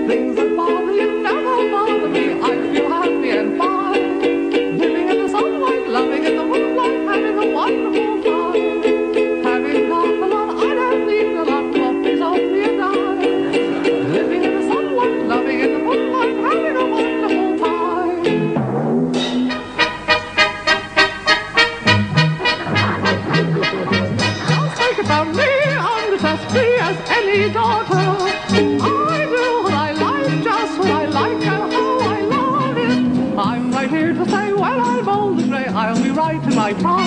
Things that bother you never bother me. I feel happy and fine. Living in the sunlight, loving in the moonlight, having a wonderful time. Having got a lot, I don't need a lot, coffee's only a dime. Living in the sunlight, loving in the moonlight, having a wonderful time. Just think about me, I'm just as free as any daughter. I do what I like, just what I like, and how I love it. I'm right here to say when I'm old and grey, I'll be right in my prime.